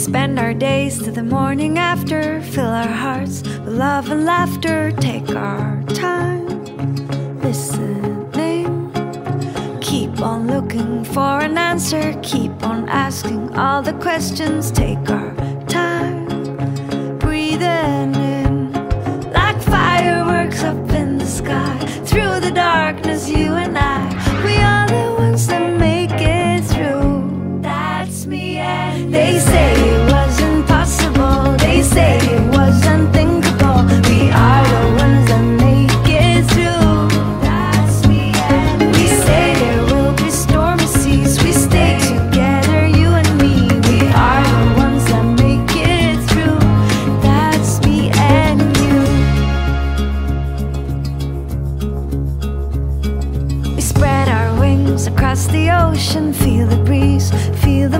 spend our days to the morning after, fill our hearts with love and laughter, take our time listening, keep on looking for an answer, keep on asking all the questions, take our time breathing in like fireworks up in the sky. Through the darkness, you and I, we are the ones that make it through. That's me and they say it was impossible, they say it was unthinkable. We are the ones that make it through. That's me and we say there will be stormy seas, we stay together, you and me. We are the ones that make it through. That's me and you. We spread our wings across the ocean, feel the breeze, feel